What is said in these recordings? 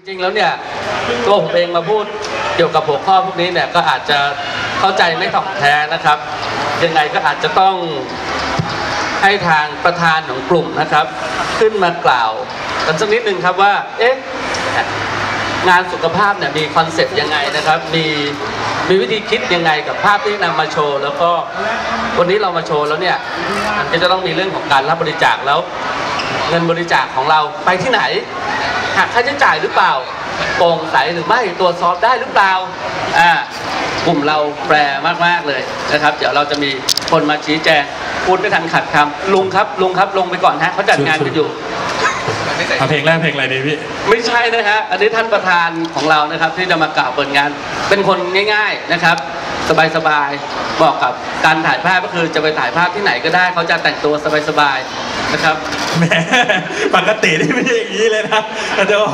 จริงๆแล้วเนี่ยตัวผมเองมาพูดเกี่ยวกับหัวข้อพวกนี้เนี่ยก็อาจจะเข้าใจไม่ถ่องแท้นะครับยังไงก็อาจจะต้องให้ทางประธานของกลุ่มนะครับขึ้นมากล่าวกันสักนิดนึงครับว่างานสุขภาพเนี่ยมีคอนเซ็ปต์ยังไงนะครับมีวิธีคิดยังไงกับภาพที่นำมาโชว์แล้วก็วันนี้เรามาโชว์แล้วเนี่ยมันก็จะต้องมีเรื่องของการรับบริจาคแล้วเงินบริจาคของเราไปที่ไหนหักค่าใช้จ่ายหรือเปล่าโปร่งใสหรือไม่ตรวจสอบได้หรือเปล่ากลุ่มเราแปรมากๆเลยนะครับเดี๋ยวเราจะมีคนมาชี้แจงพูดไม่ทันขัดคำลุงครับลงไปก่อนฮะเขาจัดงานกันอยู่เพลงแรกเพลงอะไรดีพี่ไม่ใช่นะฮะอันนี้ท่านประธานของเรานะครับที่จะมากล่าวเปิดงานเป็นคนง่ายๆนะครับสบายๆบอกกับการถ่ายภาพก็คือจะไปถ่ายภาพที่ไหนก็ได้เขาจะแต่งตัวสบายๆนะครับแหมปกตินี่ไม่ใช่อย่างนี้เลยนะเดี๋ยว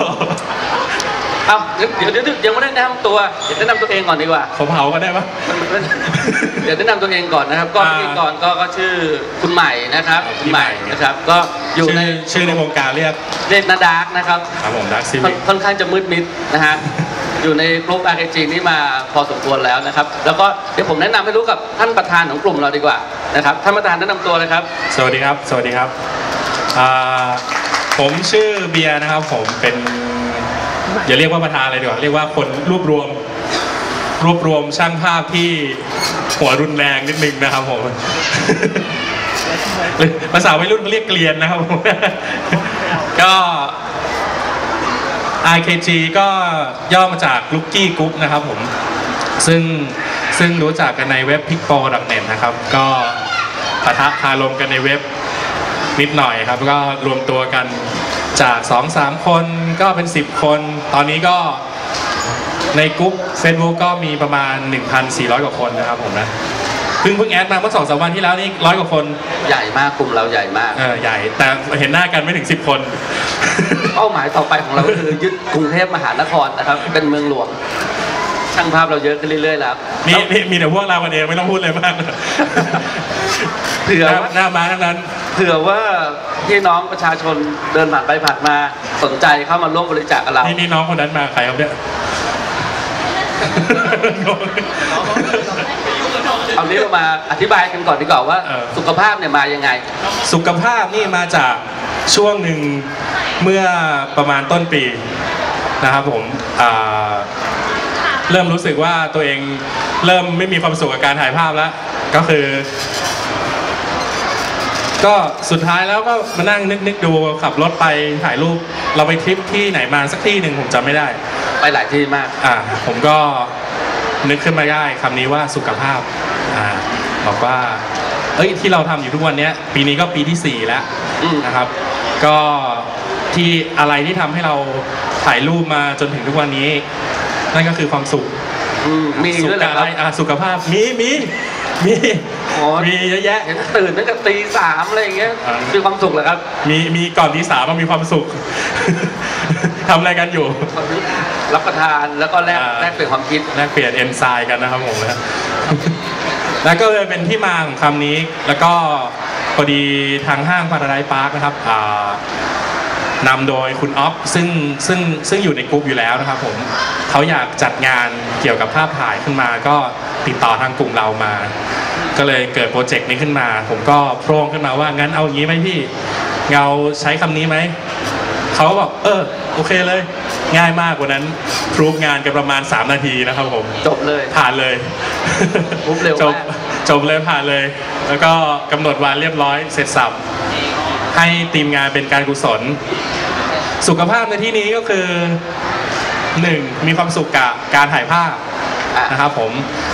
ยังไม่ได้แนะนำตัวเดี๋ยวแนะนำตัวเองก่อนดีกว่าเขาเผากันได้ปะเดี๋ยวแนะนำตัวเองก่อนนะครับก็พิธีกรก็ชื่อคุณใหม่นะครับคุณใหม่นะครับก็อยู่ในชื่อในวงการเรียกนาดาร์กนะครับครับผมดาร์กซีวิค่อนข้างจะมืดมิดนะฮะอยู่ในกลุ่ม RKG นี่มาพอสมควรแล้วนะครับแล้วก็เดี๋ยวผมแนะนำให้รู้กับท่านประธานของกลุ่มเราดีกว่านะครับท่านประธานแนะนำตัวเลยครับสวัสดีครับผมชื่อเบียร์นะครับผมเป็นอย่าเรียกว่าประธานเลยดีกว่าเรียกว่าคนรวบรวมช่างภาพที่หัวรุนแรงนิดนึงนะครับผมภาษาวัยรุ่นเขาเรียกเกลียนนะครับผมก็ RKG ก็ย่อมาจาก Lucky Group นะครับผมซึ่งรู้จักกันในเว็บ picpo.net นะครับก็ปะทะคารมกันในเว็บนิดหน่อยครับก็รวมตัวกันจาก 2-3 คนก็เป็น10คนตอนนี้ก็ในกลุ่ม Facebook ก็มีประมาณ 1,400 กว่าคนนะครับผมนะเพิ่งแอดมาเมื่อ 2-3 วันที่แล้วนี่100 กว่าคนใหญ่มากกลุ่มเราใหญ่มากใหญ่แต่เห็นหน้ากันไม่ถึง10 คนเป้าหมายต่อไปของเราก็คือยึดกรุงเทพมหานครนะครับเป็นเมืองหลวงช่างภาพเราเยอะขึ้นเรื่อยๆแล้วมีแต่พวกเรากันเองไม่ต้องพูดเลยมากเผื่อหน้ามาทั้งนั้นเผื่อว่าพี่น้องประชาชนเดินผ่านไปผ่านมาสนใจเข้ามาร่วมบริจาคกับเรานี่น้องคนนั้นมาใครครับเนี่ยเอานี้เรามาอธิบายกันก่อนดีกว่าว่าสุขภาพเนี่ยมายังไงสุขภาพนี่มาจากช่วงหนึ่งเมื่อประมาณต้นปีนะครับผมเริ่มรู้สึกว่าตัวเองเริ่มไม่มีความสุขกับการถ่ายภาพแล้วก็สุดท้ายแล้วก็มานั่งนึกดูขับรถไปถ่ายรูปเราไปทริปที่ไหนมาสักที่หนึ่งผมจำไม่ได้ไปหลายที่มากผมก็นึกขึ้นมาได้คำนี้ว่าสุขภาพบอกว่าที่เราทำอยู่ทุกวันนี้ปีนี้ก็ปีที่4แล้วนะครับก็ที่อะไรที่ทำให้เราถ่ายรูปมาจนถึงทุกวันนี้นั่นก็คือความสุขมีด้วยเหรอครับสุขภาพมีเยอะแยะตื่นตั้งแต่ตี 3อะไรอย่างเงี้ยมีความสุขเหรอครับมีก่อนตี 3มันมีความสุขทำอะไรกันอยู่รับประทานแล้วก็แลกเปลี่ยนความคิดแลกเปลี่ยนเอนไซม์กันนะครับผมแล้วก็เลยเป็นที่มาของคำนี้แล้วก็พอดีทางห้าง Paradise Park นะครับนำโดยคุณอ๊อฟซึ่งอยู่ในกลุ่มอยู่แล้วนะครับผมเขาอยากจัดงานเกี่ยวกับภาพถ่ายขึ้นมาก็ติดต่อทางกลุ่มเรามาก็เลยเกิดโปรเจกต์นี้ขึ้นมาผมก็โพร่งขึ้นมาว่างั้นเอาอย่างนี้ไหมพี่เราใช้คำนี้ไหมเขาบอกโอเคเลยง่ายมากกว่านั้นพรูฟงานกันประมาณ3 นาทีนะครับผมจบเลยผ่านเลยจบเลยผ่านเลยแล้วก็กำหนดวันเรียบร้อยเสร็จสับให้ทีมงานเป็นการกุศลสุขภาพในที่นี้ก็คือ1มีความสุขกับการถ่ายภาพนะครับผม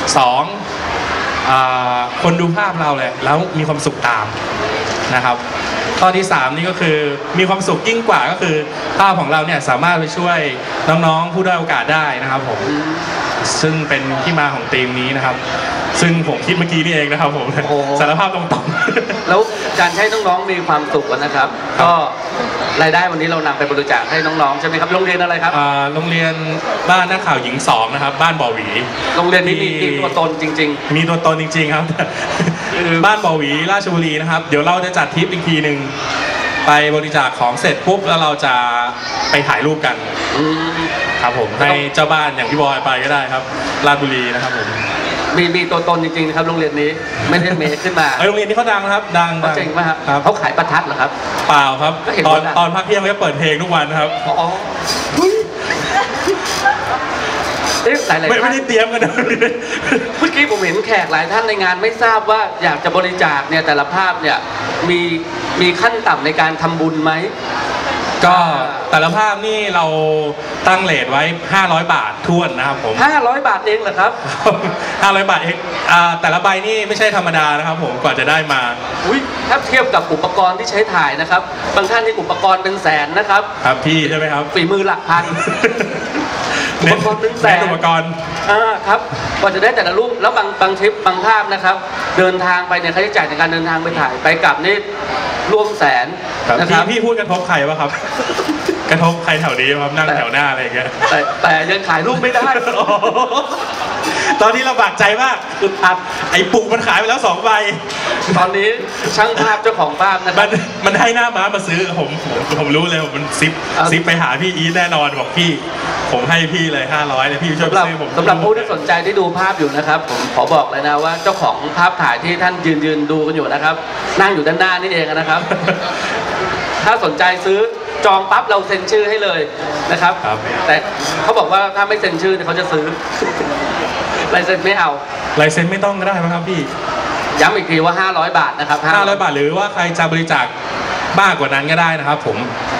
2คนดูภาพเราเลยแล้วมีความสุขตามนะครับข้อที่3นี่ก็คือมีความสุขยิ่งกว่าก็คือภาพของเราเนี่ยสามารถไปช่วยน้องๆผู้ด้อยโอกาสได้นะครับผมซึ่งเป็นที่มาของธีมนี้นะครับซึ่งผมคิดเมื่อกี้นี่เองนะครับผมสารภาพตรงๆแล้วการให้น้องๆมีความสุขนะครับก็รายได้วันนี้เรานำไปบริจาคให้น้องๆใช่ไหมครับโรงเรียนอะไรครับโรงเรียนบ้านนักข่าวหญิง2นะครับบ้านบ่อหวีโรงเรียนนี้มีตัวตนจริงๆมีตัวตนจริงๆครับบ้านบ่อหวีราชบุรีนะครับเดี๋ยวเราจะจัดทริปอีกทีหนึ่งไปบริจาคของเสร็จปุ๊บแล้วเราจะไปถ่ายรูปกันครับผมให้เจ้าบ้านอย่างพี่บอยไปก็ได้ครับราชบุรีนะครับผมมีตัวตนจริงๆนะครับโรงเรียนนี้ไม่ได้เมคขึ้นมาโรงเรียนนี้เขาดังนะครับดังจริงไหมครับเขาขายประทัดเหรอครับเปล่าครับตอนพักเที่ยงเขาจะเปิดเพลงทุกวันครับอ๋อไม่ได้เตรียมกันเมื่อกี้ผมเห็นแขกหลายท่านในงานไม่ทราบว่าอยากจะบริจาคเนี่ยแต่ละภาพเนี่ยมีขั้นต่ำในการทำบุญไหมก็แต่ละภาพนี่เราตั้งเรทไว้500 บาทท้วนนะครับผม 500 บาทเองเหรอครับ 500 บาทเองแต่ละใบนี่ไม่ใช่ธรรมดานะครับผมกว่าจะได้มาถ้าเทียบกับอุปกรณ์ที่ใช้ถ่ายนะครับบางท่านนี่อุปกรณ์เป็นแสนนะครับครับพี่ใช่ไหมครับฝีมือหลักพันอุปกรณ์เป็นแสนอุปกรณ์ครับกว่าจะได้แต่ละรูปแล้วบางทริปบางภาพนะครับเดินทางไปเนี่ยค่าใช้จ่ายในการเดินทางไปถ่ายไปกลับนี่ร่วมแสนนะครับพี่พูดกระทบใครวะครับกระทบใครแถวนี้ครับนั่งแถวหน้าอะไรอย่างเงี้ยแต่ยังขายรูปไม่ได้ตอนนี้เราบากใจมากคือไอ้ปุกมันขายไปแล้ว2 ใบตอนนี้ช่างภาพเจ้าของภาพนะครับมันให้หน้าม้ามาซื้อผมรู้เลยมันซิปไปหาพี่อีแน่นอนบอกพี่ผมให้พี่เลย500เลยพี่ช่วยซื้อผมสำหรับผู้ที่สนใจที่ดูภาพอยู่นะครับผมขอบอกเลยนะว่าเจ้าของภาพถ่ายที่ท่านยืนดูกันอยู่นะครับนั่งอยู่ด้านหน้านี่เองนะครับถ้าสนใจซื้อจองปั๊บเราเซ็นชื่อให้เลยนะครับแต่เขาบอกว่าถ้าไม่เซ็นชื่อเขาจะซื้อลายเซ็นไม่เอาลายเซ็นไม่ต้องก็ได้ไหมครับพี่ย้ำอีกทีว่า500 บาทนะครับ 500 บาทหรือว่าใครจะบริจาคมากกว่านั้นก็ได้นะครับผม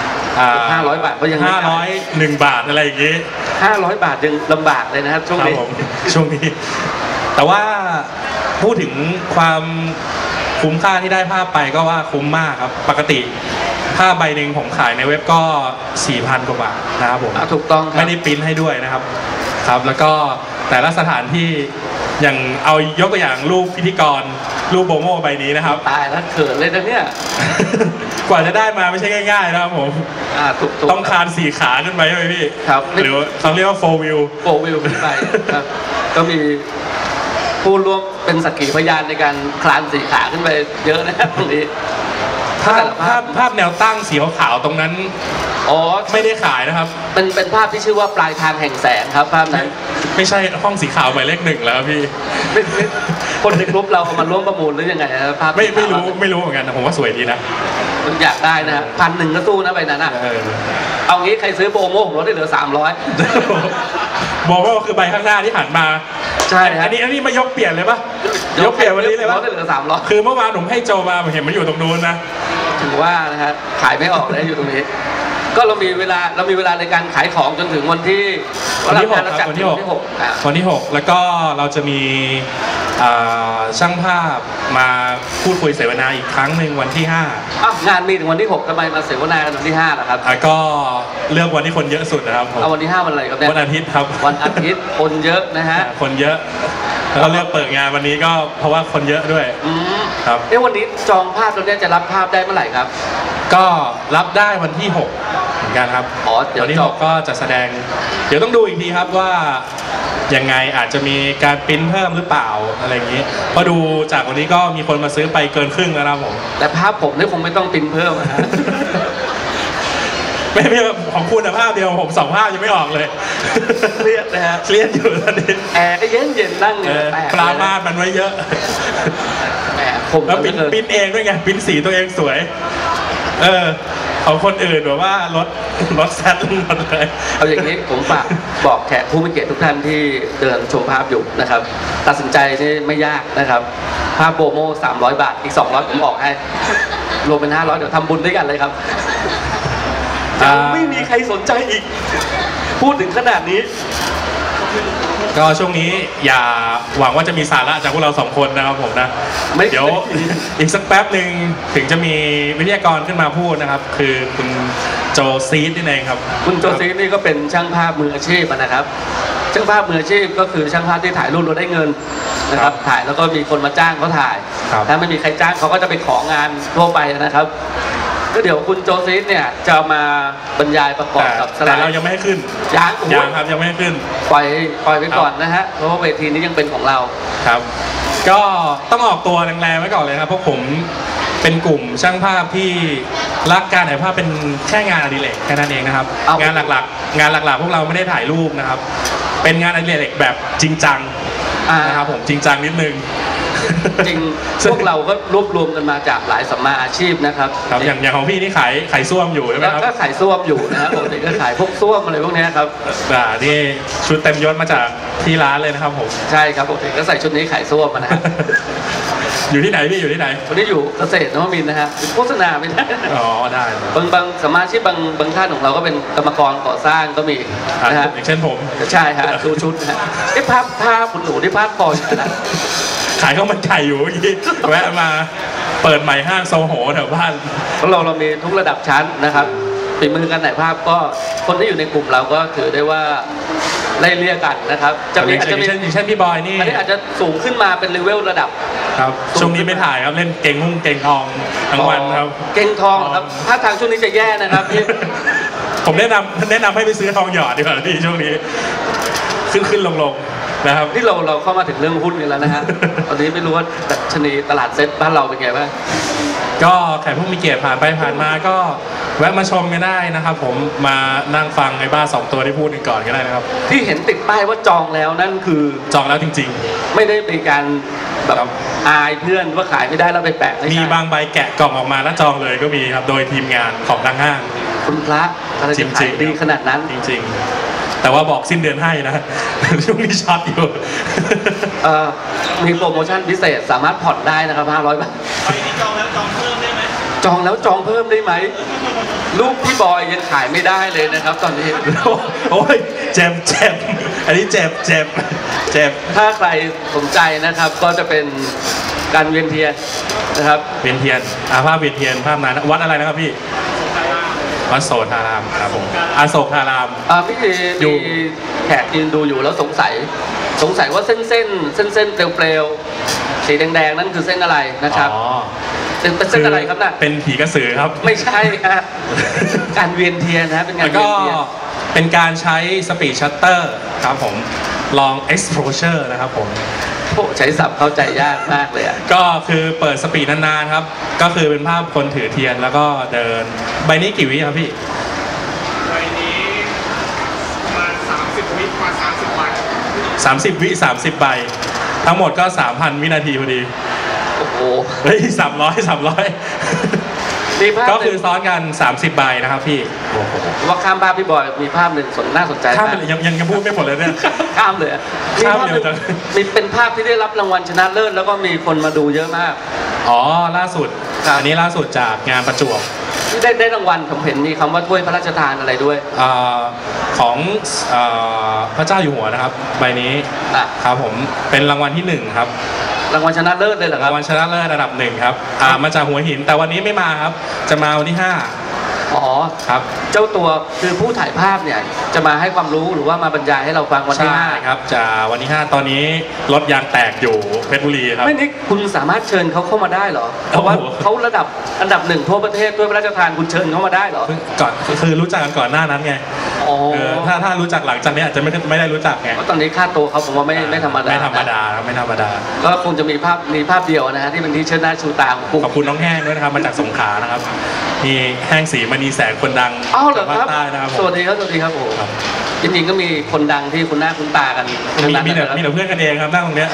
500 บาทก็ยัง 501 บาทอะไรอย่างงี้ 500 บาทยังลำบากเลยนะครับช่วงนี้แต่ว่าพูดถึงความคุ้มค่าที่ได้ภาพไปก็ว่าคุ้มมากครับปกติภาพใบหนึ่งผมขายในเว็บก็ 4,000 กว่าบาทนะครับผมถูกต้องครับไม่ได้ปริ้นให้ด้วยนะครับแล้วก็แต่ละสถานที่อย่างเอายกตัวอย่างรูปพิธีกรรูปโบโม่ใบนี้นะครับตายแล้วเขินเลยนะเนี่ยกว่าจะได้มาไม่ใช่ง่ายๆนะครับผมต้องคาน4 ขาขึ้นไปใช่ไหมพี่ครับหรือเขาเรียกว่า4 wheel ขึ้นไปครับก็มีผู้ร่วมเป็นสักขีพยานในการคลาน4 ขาขึ้นไปเยอะนะครับตรงนี้ภาพแนวตั้งสีขาวตรงนั้นไม่ได้ขายนะครับเป็นภาพที่ชื่อว่าปลายทางแห่งแสงครับภาพนั้นไม่ใช่ห้องสีขาวหมายเลข 1แล้วพี่คนในกลุ่มเรามาร่วมประมูลหรือยังไงภาพไม่รู้เหมือนกันผมว่าสวยดีนะอยากได้นะ1,000ก็สู้นะใบนั้นเอางี้ใครซื้อโปรโมผมลดได้เหลือ300 บอกว่าคือใบข้างหน้าที่หันมาใช่อันนี้มายกเปลี่ยนเลยปะยกเปลี่ยนวันนี้เลยปะลดได้เหลือ300 คือเมื่อวานผมให้โจมาผมเห็นมันอยู่ตรงนู้นนะถือว่านะฮะขายไม่ออกเลยอยู่ตรงนี้ก็เรามีเวลาในการขายของจนถึงวันที่ 6วันที่ 6แล้วก็เราจะมีช่างภาพมาพูดคุยเสวนาอีกครั้งหนึ่งวันที่ 5งานมีถึงวันที่6ทำไมมาเสวนากันวันที่5ล่ะครับก็เลือกวันที่คนเยอะสุดนะครับเอาวันที่5วันอะไรครับเนี่ยวันอาทิตย์ครับวันอาทิตย์คนเยอะนะฮะคนเยอะแล้วก็เลือกเปิดงานวันนี้ก็เพราะว่าคนเยอะด้วยครับวันนี้จองภาพตัวนี้จะรับภาพได้เมื่อไหร่ครับก็รับได้วันที่6เหมือนกันครับวันที่6ก็จะแสดงเดี๋ยวต้องดูอีกทีครับว่ายังไงอาจจะมีการปริ้นเพิ่มหรือเปล่าอะไรอย่างนี้พอดูจากวันนี้ก็มีคนมาซื้อไปเกินครึ่งแล้วนะผมแต่ภาพผมนี่คงไม่ต้องปริ้นเพิ่มนะฮะไม่ของคุณภาพเดียวผม2 ภาพยังไม่ออกเลยเครียดนะฮะเครียดอยู่ตอนนี้แอร์ก็เย็นนั่งเนี่ยปลามาดมันไว้เยอะแล้วปริ้นเองด้วยไงปริ้นสีตัวเองสวยของคนอื่นแบบว่ารถแซดหมดเลยเอาอย่างนี้ผมฝากบอกแขกผู้มีเกียรติทุกท่านที่เดินชมภาพอยู่นะครับตัดสินใจนี่ไม่ยากนะครับภาพโบโม่300 บาทอีก200ผมออกให้รวมเป็น500เดี๋ยวทำบุญด้วยกันเลยครับไม่มีใครสนใจอีกพูดถึงขนาดนี้ก็ช่วงนี้อย่าหวังว่าจะมีสาระจากพวกเรา2 คนนะครับผมนะเดี๋ยวอีกสักแป๊บหนึ่งถึงจะมีวิทยากรขึ้นมาพูดนะครับคือคุณโจซีดนี่เองครับคุณโจซีดนี่ก็เป็นช่างภาพมืออาชีพนะครับช่างภาพมืออาชีพก็คือช่างภาพที่ถ่ายรูปเราได้เงินนะครับถ่ายแล้วก็มีคนมาจ้างเขาถ่ายถ้าไม่มีใครจ้างเขาก็จะไปของานทั่วไปนะครับก็เดี๋ยวคุณโจซีดเนี่ยจะมาบรรยายประกอบกับสไลด์เรายังไม่ให้ขึ้นยังครับยังไม่ให้ขึ้นปล่อยไปก่อนนะฮะเพราะว่าเวทีนี้ยังเป็นของเราครับก็ต้องออกตัวแรงๆไว้ก่อนเลยครับเพราะผมเป็นกลุ่มช่างภาพที่รักการถ่ายภาพเป็นแค่งานอดิเรกแค่นั้นเองนะครับงานหลักๆพวกเราไม่ได้ถ่ายรูปนะครับเป็นงานอดิเรกแบบจริงจังนะครับผมจริงจังนิดนึงจริงพวกเราก็รวบรวมกันมาจากหลายสัมมาอาชีพนะครับอย่างของพี่นี่ขายส้วมอยู่ใช่ไหมครับก็ขายส้วมอยู่นะครับผมก็ขายพวกส้วมอะไรพวกนี้ครับนี่ชุดเต็มยศมาจากที่ร้านเลยนะครับผมใช่ครับผมก็ใส่ชุดนี้ขายส้วมนะอยู่ที่ไหนพี่อยู่ที่ไหนวันนี้อยู่เกษตรนวมินทร์นะฮะโฆษณาไม่ได้อ๋อได้บางสมาชิกบางท่านของเราก็เป็นกรรมกรก่อสร้างก็มีนะฮะอย่างเช่นผมใช่ฮะดูชุดนะฮะผ้าคุณหนูที่ผ้าคอนะขายข้าวมันไก่อยู่เมื่อกี้แวะมาเปิดใหม่ห้างโซโหแถวบ้านเรามีทุกระดับชั้นนะครับฝีมือการถ่ายภาพก็คนที่อยู่ในกลุ่มเราก็ถือได้ว่าไล่เลี่ยกันนะครับอาจจะมีเช่นพี่บอยนี่อันนี้อาจจะสูงขึ้นมาเป็นเลเวลระดับครับช่วงนี้ไม่ถ่ายครับเล่นเก่งเก่งทองทั้งวันครับเก่งทองครับถ้าทางช่วงนี้จะแย่นะครับพี่ผมแนะนำให้ไปซื้อทองหยอดดีกว่าพี่ช่วงนี้ขึ้นลงนะครับที่เราเข้ามาถึงเรื่องหุ้นกันแล้วนะฮะตอนนี้ไม่รู้ว่าดัชนีตลาดเซ็ตบ้านเราเป็นไงบ้างก็แขกผู้มีเกียรติผ่านไปผ่านมาก็แวะมาชมกันได้นะครับผมมานั่งฟังไอ้บ้า2ตัวที่พูดกันก่อนก็ได้นะครับที่เห็นติดป้ายว่าจองแล้วนั่นคือจองแล้วจริงๆไม่ได้เป็นการแบบอายเพื่อนว่าขายไม่ได้แล้วไปแปะมีบางใบแกะกล่องออกมาแล้วจองเลยก็มีครับโดยทีมงานของทางห้างคุณพระอะไรจะขายดีขนาดนั้นจริงๆแต่ว่าบอกสิ้นเดือนให้นะช่วงนี้ช็อตอยู่มีโปรโมชั่นพิเศษสามารถผ่อนได้นะครับ500 บาทไปนี้จองแล้วจองเพิ่มได้ไหมจองแล้วจองเพิ่มได้ไหมลูกพี่บอยยังขายไม่ได้เลยนะครับตอนนี้โอ้ยเจ็บอันนี้เจ็บถ้าใครสนใจนะครับก็จะเป็นการเวียนเทียนนะครับเวียนเทียนภาพเวียนเทียนภาพนั้นวัดอะไรนะครับพี่วัดโสธารามครับผมอโศกธารามพี่มีแขกยืนดูอยู่แล้วสงสัยว่าเส้นเปลวสีแดงๆนั่นคือเส้นอะไรนะครับเป็นเส้นอะไรครับน่ะเป็นผีกระสือครับไม่ใช่ฮะการเวียนเทียนนะเป็นการเวียนเทียนเป็นการใช้สปีดชัตเตอร์ครับผมลอง exposure นะครับผมใช้ศัพท์เข้าใจยากมากเลยอ่ะก็คือเปิดสปีดนานๆครับก็คือเป็นภาพคนถือเทียนแล้วก็เดินใบนี้กี่วิครับพี่ใบนี้ประมาณ30 วิมา30 ใบ 30 วิ30 ใบทั้งหมดก็ 3,000 วินาทีพอดีโอ้โหเฮ้ย300ก็คือซ้อนกัน30 ใบนะครับพี่ว่าข้ามภาพพี่บอยมีภาพหนึ่งน่าสนใจข้ามยังพูดไม่หมดเลยเนี่ยข้ามเลยมีเป็นภาพที่ได้รับรางวัลชนะเลิศแล้วก็มีคนมาดูเยอะมากล่าสุดอันนี้ล่าสุดจากงานประจวบที่ได้รางวัลผมเห็นมีคำว่าถ้วยพระราชทานอะไรด้วยของพระเจ้าอยู่หัวนะครับใบนี้ครับผมเป็นรางวัลที่1ครับรางวัลชนะเลิศเลยเหรอครับรางวัลชนะเลิศระดับ1ครับมาจากหัวหินแต่วันนี้ไม่มาครับจะมาวันที่5 ครับเจ้าตัวคือผู้ถ่ายภาพเนี่ยจะมาให้ความรู้หรือว่ามาบรรยายให้เราฟังวันที่5 ครับจะวันที่5ตอนนี้รถยางแตกอยู่เพชรบุรีครับไม่นิกคุณสามารถเชิญเขาเข้ามาได้เหรอเพราะว่าเขาระดับอันดับ1ทั่วประเทศด้วยพระราชทานคุณเชิญเขามาได้เหรอก่อนคือรู้จักกันก่อนหน้านั้นไงถ้ารู้จักหลังจากนี้อาจจะไม่ได้รู้จักไงตอนนี้ค่าตัวเขาผมว่าไม่ธรรมดาไม่ธรรมดาก็คงจะมีภาพเดียวนะฮะที่เป็นที่เชิดหน้าชูตาของขอบคุณน้องแห้งด้วยนะครับมาจากสงขลานะครับมีแห้งสีมณีแสงคนดังจากภาคใต้นะครับสวัสดีครับโอ้จริงๆก็มีคนดังที่คุณหน้าคุณตากันมีแต่เพื่อนกันเองครับนั่งตรงเนี้ย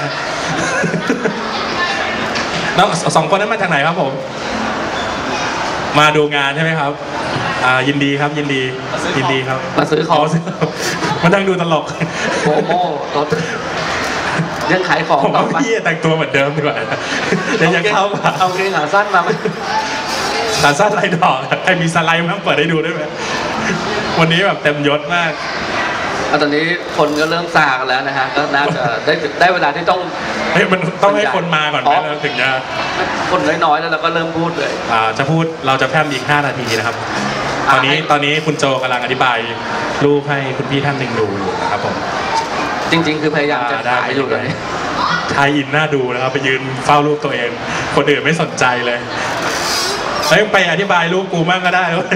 แล้ว2 คนนั้นมาจากไหนครับผมมาดูงานใช่ไหมครับยินดีครับยินดีครับมาซื้อของมานั่งดูตลกโมรถยังขายของต่อไปพี่แต่งตัวเหมือนเดิมดีกว่าเดี๋ยวยังเข้าเอาเกงขาสั้นมาไหมขาสั้นลายดอกใครมีสไลด์มั้งเปิดให้ดูได้ไหมวันนี้แบบเต็มยศมากตอนนี้คนก็เริ่มซากันแล้วนะฮะก็น่าจะได้เวลาที่ต้องมันต้องให้คนมาก่อนแล้วถึงจะคนน้อยๆแล้วเราก็เริ่มพูดเลยจะพูดเราจะแพร่มอีก5 นาทีนะครับตอนนี้คุณโจกำลังอธิบายรูปให้คุณพี่ท่านหนึ่งดูอยู่นะครับผมจริงๆคือพยายามจะถ่ายอยู่เลยทายอินน่าดูนะครับไปยืนเฝ้ารูปตัวเองคนอื่นไม่สนใจเลยแล้วไปอธิบายรูปกูมั่งก็ได้เลย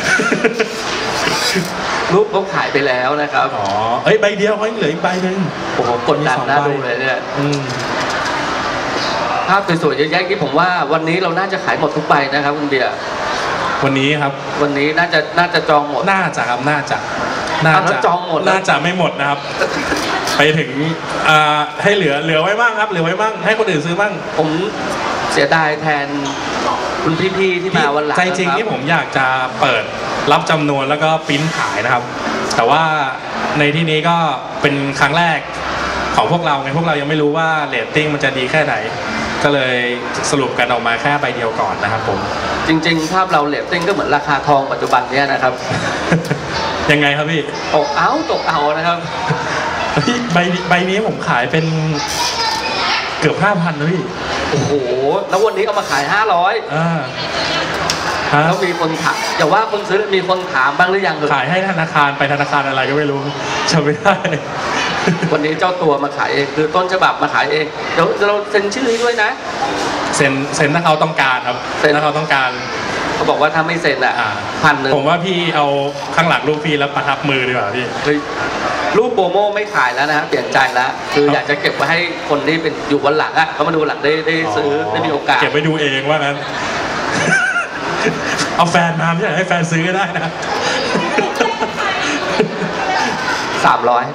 รูปเขาขายไปแล้วนะครับใบเดียวเขาเหลืออีกใบนึงโอ้โหกดดันน่าดูเลยเนี่ยภาพสวยๆเยอะแยะที่ผมว่าวันนี้เราน่าจะขายหมดทุกใบนะครับคุณเบียร์วันนี้ครับวันนี้น่าจะจองหมดน่าจะครับน่าจะแล้วจองหมดแล้วน่าจะไม่หมดนะครับ ไปถึงให้เหลือไว้บ้างครับเหลือไว้บ้างให้คนอื่นซื้อบ้างผมเสียดายแทนคุณพี่ๆที่มาวันหลังใจจริงนะคบที่ผมอยากจะเปิดรับจำนวนแล้วก็ปริ้นขายนะครับ แต่ว่าในที่นี้ก็เป็นครั้งแรกของพวกเราไงพวกเรายังไม่รู้ว่าเรตติ้งมันจะดีแค่ไหน ก็เลยสรุปกันออกมาแค่ใบเดียวก่อนนะครับผมจริงๆภาพเราเรตติ้งก็เหมือนราคาทองปัจจุบันเนี้ยนะครับยังไงครับพี่ตกเอานะครับพี่ใบนี้ผมขายเป็นเกือบ 5,000นะพี่โอ้โหแล้ววันนี้เอามาขาย500 ฮะแล้วมีคนถามอย่าว่าคนซื้อมีคนถามบ้างหรือยังเถอะขายให้ธนาคารไปธนาคารอะไรก็ไม่รู้จำไม่ได้วันนี้เจ้าตัวมาขายเองคือต้นฉบับมาขายเองเดี๋ยวเราเซ็นชื่อให้ด้วยนะเซ็นถ้าเขาต้องการครับเซ็นถ้าเขาต้องการเขาบอกว่าถ้าไม่เซ็นอ่ะ 1,000 ผมว่าพี่เอาข้างหลังรูปพี่แล้วประทับมือดีกว่าพี่เฮ้ยรูปโปรโมไม่ขายแล้วนะฮะเปลี่ยนใจแล้วคืออยากจะเก็บไว้ให้คนที่เป็นอยู่วันหลังอ่ะเขามาดูหลังได้ซื้อได้มีโอกาสเก็บไว้ดูเองว่างั้น เอาแฟนมาไม่ใช่ให้แฟนซื้อก็ได้นะ 300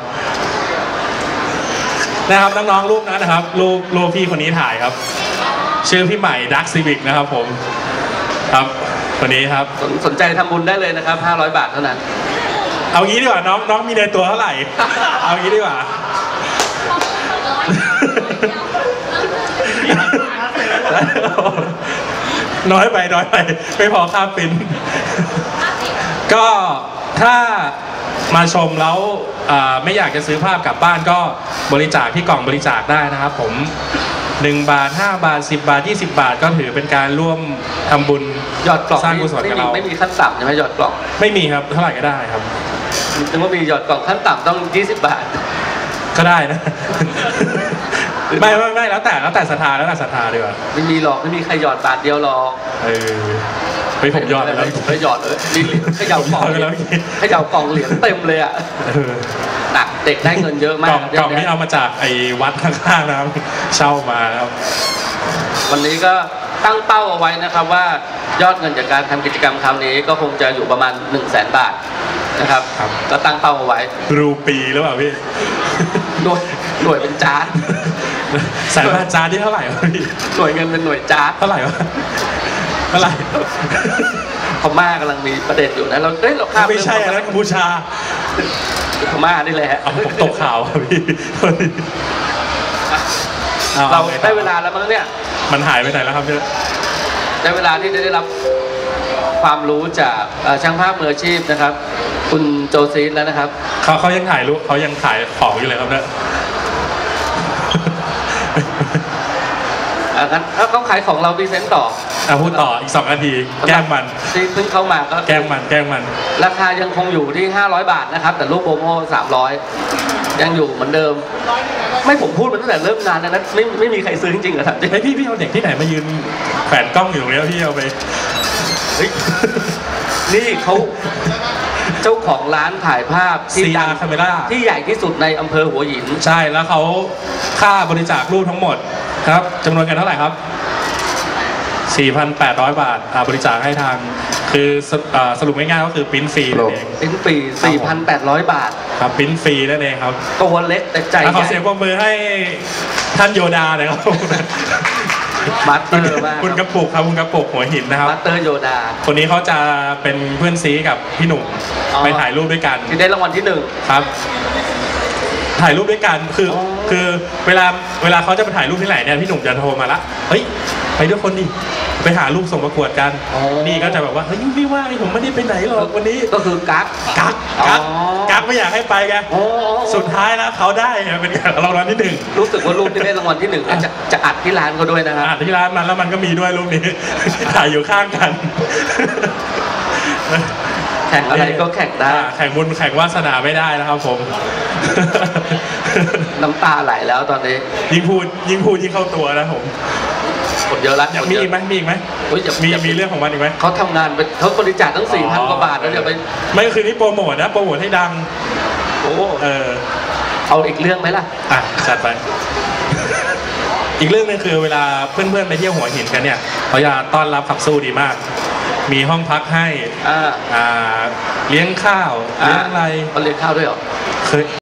นะครับน้องๆรูปนั้นนะครับรูปพี่คนนี้ถ่ายครับ ชื่อพี่ใหม่ดักซิวิกนะครับผมครับคนนี้ครับสนใจทำบุญได้เลยนะครับ500 บาทเท่านั้นเอางี้ดีกว่าน้องมีในตัวเท่าไหร่ เอางี้ดีกว่า น้อยไปไม่พอค่าปริ้น ก็ถ้ามาชมแล้วไม่อยากจะซื้อภาพกลับบ้านก็บริจาคที่กล่องบริจาคได้นะครับผม1 บาท5 บาท10 บาท20 บาทก็ถือเป็นการร่วมทำบุญยอดกล่องสร้างกุศลกับเราไม่มีขั้นต่ำใช่ไหมยอดกล่องไม่มีครับเท่าไหร่ก็ได้ครับถึงว่ามียอดกล่องขั้นต่ำต้อง20 บาทก็ได้นะ ไม่แล้วแต่ศรัทธาดีกว่าไม่มีหรอกไม่มีใครหยอดบาทเดียวหรอกไปผมยอดไปแล้วไม่หยอดเลยมีเหรียญเขย่ากล่องไปแล้วเขย่ากล่องเหรียญเต็มเลยอ่ะหนักเด็กได้เงินเยอะมากกล่องนี้เอามาจากไอ้วัดข้างๆนะครับเช่ามาครับวันนี้ก็ตั้งเป้าเอาไว้นะครับว่ายอดเงินจากการทำกิจกรรมคราวนี้ก็คงจะอยู่ประมาณ100,000 บาทนะครับก็ตั้งเป้าเอาไว้รูปีหรือเปล่าพี่หน่วยเป็นจาร์ดแสนบาทจานที่เท่าไหร่วะพี่หน่วยเงินเป็นหน่วยจาร์ดเท่าไหร่วะเท่าไหร่พม่ากำลังมีประเด็นอยู่นะเราข้ามไม่ใช่อันนั้นกัมพูชาพม่านี่แหละเอาผมตกข่าวอะพี่เราได้เวลาแล้วมั้งเนี่ยมันหายไปไหนแล้วครับเนี่ยได้เวลาที่จะได้รับความรู้จากช่างภาพมืออาชีพนะครับ คุณโจซีนแล้วนะครับเขายังถ่ายรูปเขายังขายของอยู่เลยครับเนี่ยงั้นถ้าเขาขายของเราพรีเซนต์ต่อพูดต่ออีก2 นาทีแกล้งมันที่เพิ่งเข้ามาก็แกล้งมันราคายังคงอยู่ที่500 บาทนะครับแต่รูปโปรโม300ยังอยู่เหมือนเดิม ไม่ผมพูดมาตั้งแต่เริ่มงานแล้วนะไม่มีใครซื้อจริงๆเหรอครับไอพี่เอาเด็กที่ไหนมายืนแขวนกล้องอยู่ตรงนี้พี่เอาไปเฮ้ยนี่เขาเจ้าของร้านถ่ายภาพที่ดัง CR Camera ที่ใหญ่ที่สุดในอำเภอหัวหินใช่แล้วเขาค่าบริจาครูปทั้งหมดครับจำนวนกันเท่าไหร่ครับ 4,800 บาทบริจาคให้ทางคือสรุปง่ายๆก็คือปริ้นฟรีนั่นเองเป็นปี 4,800 บาทครับปริ้นฟรีนั่นเองครับตัวเล็กแต่ใจใหขอญ่เสียงปรบมือให้ท่านโยดาหน่อยครับมาสเตอร์มากคุณกระปุกครับคุณกระปุกหัวหินนะครับมาสเตอร์โยดาคนนี้เขาจะเป็นเพื่อนซีกับพี่หนุ่มอ๋อไปถ่ายรูปด้วยกันที่ได้รางวัลที่ครับ ถ่ายรูปด้วยกันคือเวลาเขาจะไปถ่ายรูปที่ไหนเนี่ยพี่หนุ่มจะโทรมาละเฮ้ยไปด้วยคนดิไปหารูปส่งประกวดกันอ๋อนี่ก็จะแบบว่าเฮ้ยพี่ว่าผมไม่ได้ไปไหนหรอกวันนี้ 1 ก็คือกั๊กกักไม่อยากให้ไปไงอ๋อสุดท้ายแล้วเขาได้เป็นรางวัลที่ 1 รู้สึกว่ารูปที่ได้รางวัลที่1เนี่ยจะอัดที่ร้านเขาด้วยนะครับที่ร้านมันแล้วมันก็มีด้วยรูปนี้ ถ่ายอยู่ข้างกันแข่งอะไรก็แข่งได้แข่งบุญแข่งวาสนาไม่ได้นะครับผมน้ำตาไหลแล้วตอนนี้ยิ่งพูดยิ่งเข้าตัวนะผมคนเยอะแล้วอยากมีอีกไหมมีอีกไหมเฮ้ยอย่ามีเรื่องของมันอีกไหมเขาทำงานไปเขาบริจาคตั้ง 4,000 กว่าบาทแล้วเดี๋ยวไปไม่คือนี่โปรโมทนะโปรโมทให้ดังโอ้เออเอาอีกเรื่องไหมล่ะจัดไปอีกเรื่องนึงคือเวลาเพื่อนๆไปเที่ยวหัวหินกันเนี่ยเขาจะต้อนรับขับสู้ดีมาก มีห้องพักให้เลี้ยงข้าวเลี้ยงอะไรเขาเลี้ยงข้าวด้วยเหรอเคย